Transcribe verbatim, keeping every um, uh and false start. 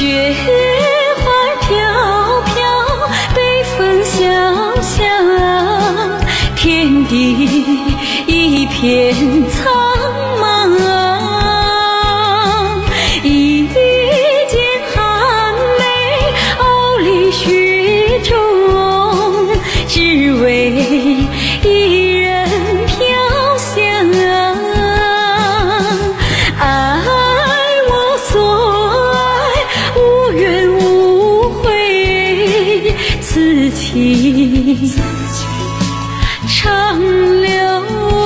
雪花飘飘，北风萧萧，天地一片苍茫。一剑寒梅傲立雪中，只为一人飘香。爱我所爱，无怨无悔，此情长留。